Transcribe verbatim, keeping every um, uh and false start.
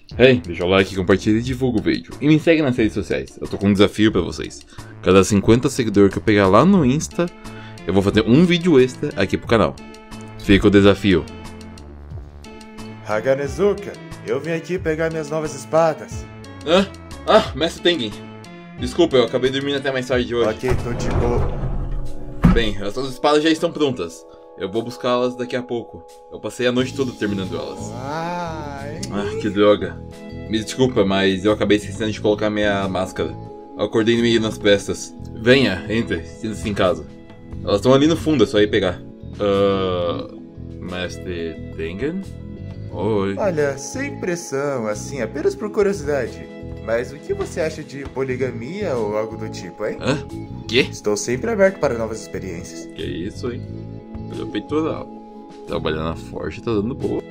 Hey, deixa o like, compartilha e divulga o vídeo. E me segue nas redes sociais. Eu tô com um desafio pra vocês. Cada cinquenta seguidores que eu pegar lá no Insta, eu vou fazer um vídeo extra aqui pro canal. Fica o desafio. Haganezuka, eu vim aqui pegar minhas novas espadas. Ah, ah, Mestre Tengen. Desculpa, eu acabei dormindo até mais tarde hoje. Ok, tô de boa. Bem, essas espadas já estão prontas. Eu vou buscá-las daqui a pouco. Eu passei a noite toda terminando elas. Ai. Ah, que droga. Me desculpa, mas eu acabei esquecendo de colocar minha máscara. Eu acordei meio nas prestas. Venha, entre, sinta-se em casa. Elas estão ali no fundo, é só ir pegar. Ah... Mestre Tengen? Oi. Olha, sem pressão, assim, apenas por curiosidade. Mas o que você acha de poligamia ou algo do tipo, hein? Hã? Quê? Estou sempre aberto para novas experiências. Que isso, hein? Meu peitoral. Trabalhando na Forte tá dando boa.